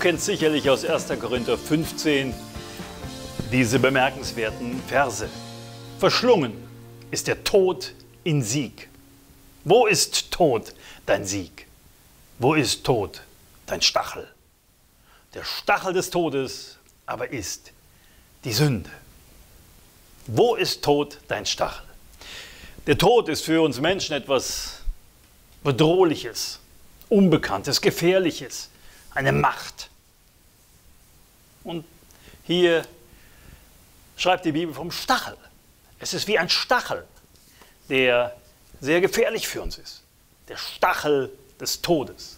kennst sicherlich aus 1. Korinther 15 diese bemerkenswerten Verse. Verschlungen ist der Tod in Sieg. Wo ist Tod dein Sieg? Wo ist Tod dein Stachel? Der Stachel des Todes aber ist die Sünde. Wo ist Tod dein Stachel? Der Tod ist für uns Menschen etwas Bedrohliches, Unbekanntes, Gefährliches, eine Macht. Und hier schreibt die Bibel vom Stachel. Es ist wie ein Stachel, der sehr gefährlich für uns ist. Der Stachel des Todes.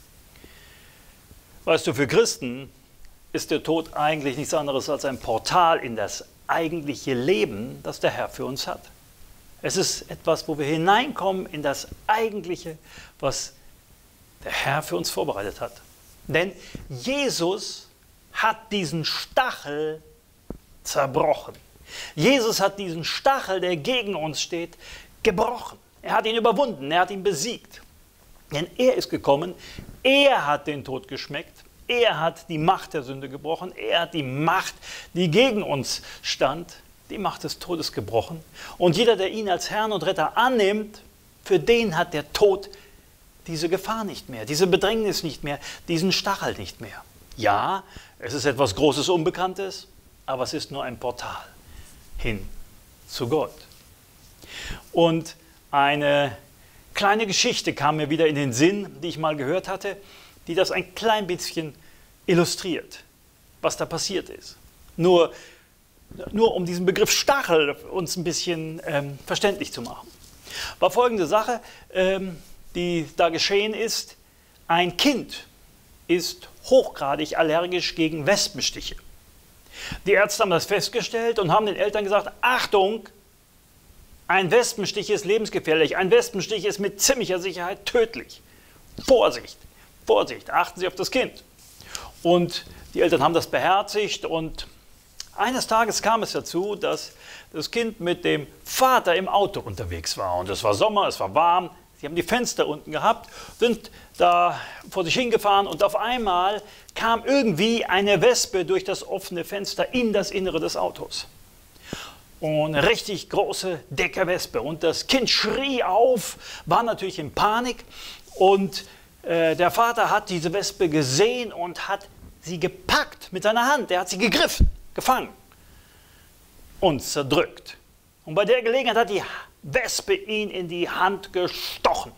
Weißt du, für Christen ist der Tod eigentlich nichts anderes als ein Portal in das eigentliche Leben, das der Herr für uns hat. Es ist etwas, wo wir hineinkommen in das Eigentliche, was der Herr für uns vorbereitet hat. Denn Jesus hat diesen Stachel zerbrochen. Jesus hat diesen Stachel, der gegen uns steht, gebrochen. Er hat ihn überwunden, er hat ihn besiegt. Denn er ist gekommen, er hat den Tod geschmeckt, er hat die Macht der Sünde gebrochen, er hat die Macht, die gegen uns stand, die Macht des Todes gebrochen. Und jeder, der ihn als Herrn und Retter annimmt, für den hat der Tod diese Gefahr nicht mehr, diese Bedrängnis nicht mehr, diesen Stachel nicht mehr. Ja, es ist etwas Großes, Unbekanntes, aber es ist nur ein Portal hin zu Gott. Und eine kleine Geschichte kam mir wieder in den Sinn, die ich mal gehört hatte, die das ein klein bisschen illustriert, was da passiert ist. Nur um diesen Begriff Stachel uns ein bisschen verständlich zu machen. War folgende Sache, die da geschehen ist. Ein Kind ist hochgradig allergisch gegen Wespenstiche. Die Ärzte haben das festgestellt und haben den Eltern gesagt, Achtung, ein Wespenstich ist lebensgefährlich, ein Wespenstich ist mit ziemlicher Sicherheit tödlich. Vorsicht, Vorsicht, achten Sie auf das Kind. Und die Eltern haben das beherzigt und eines Tages kam es dazu, dass das Kind mit dem Vater im Auto unterwegs war. Und es war Sommer, es war warm, sie haben die Fenster unten gehabt, sind da vor sich hingefahren und auf einmal kam irgendwie eine Wespe durch das offene Fenster in das Innere des Autos. Und eine richtig große, dicke Wespe. Und das Kind schrie auf, war natürlich in Panik. Und der Vater hat diese Wespe gesehen und hat sie gepackt mit seiner Hand. Er hat sie gegriffen, gefangen und zerdrückt. Und bei der Gelegenheit hat die Wespe ihn in die Hand gestochen.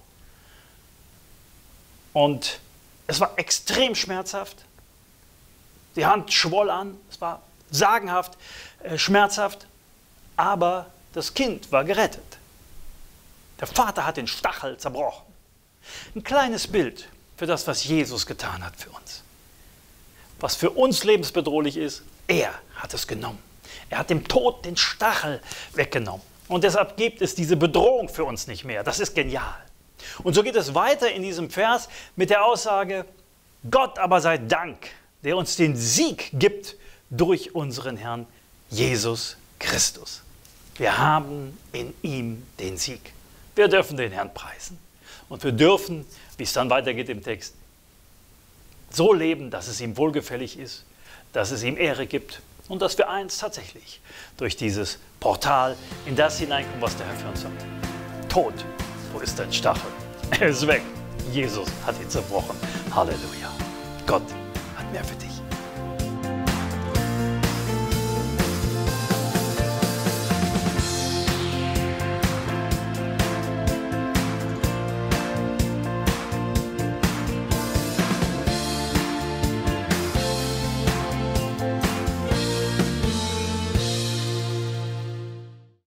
Und es war extrem schmerzhaft. Die Hand schwoll an, es war sagenhaft schmerzhaft. Aber das Kind war gerettet. Der Vater hat den Stachel zerbrochen. Ein kleines Bild für das, was Jesus getan hat für uns. Was für uns lebensbedrohlich ist, er hat es genommen. Er hat dem Tod den Stachel weggenommen. Und deshalb gibt es diese Bedrohung für uns nicht mehr. Das ist genial. Und so geht es weiter in diesem Vers mit der Aussage, Gott aber sei Dank, der uns den Sieg gibt durch unseren Herrn Jesus Christus. Wir haben in ihm den Sieg. Wir dürfen den Herrn preisen. Und wir dürfen, wie es dann weitergeht im Text, so leben, dass es ihm wohlgefällig ist, dass es ihm Ehre gibt und dass wir einst tatsächlich durch dieses Portal in das hineinkommen, was der Herr für uns sagt. Tod, wo ist dein Stachel? Er ist weg. Jesus hat ihn zerbrochen. Halleluja. Gott hat mehr für dich.